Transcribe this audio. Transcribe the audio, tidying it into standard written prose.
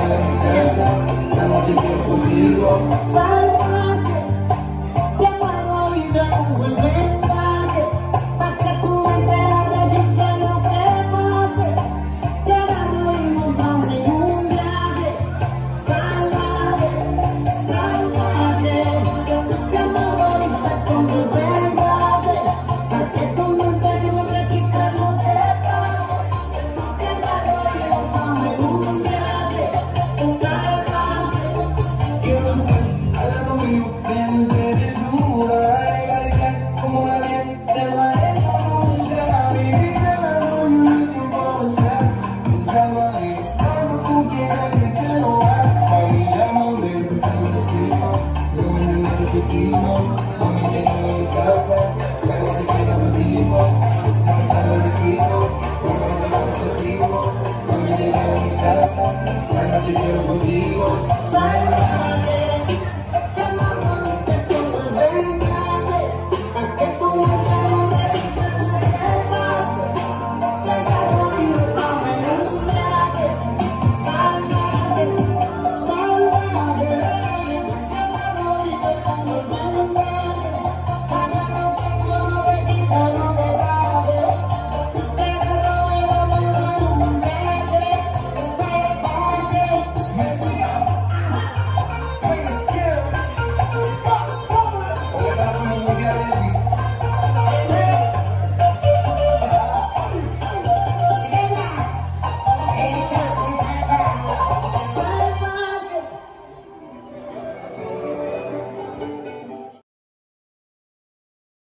a mi casa, esta noche quiero contigo. Salvaje, te amarro y de un buen mensaje, pa' que tú me enteras registre lo que pase. Te agarro y nos vamos en un viaje. Salvaje, salvaje, te amarro y te pongo un mensaje, pa' que tú me enteras registre lo que pase. Te agarro y nos vamos en un viaje. Salvaje. Al lado mío, mente desnuda, elegante como la miel del maestro nunca. Mi vida no me importa, salvaje, cuando tú quieras que te lo haga. Mami, llámame, buscando destino, no mañana repetimos. Mami, llegando a mi casa, esta noche quiero contigo. Buscando destino, no mañana repetimos. Mami, llegando a mi casa, esta noche quiero contigo.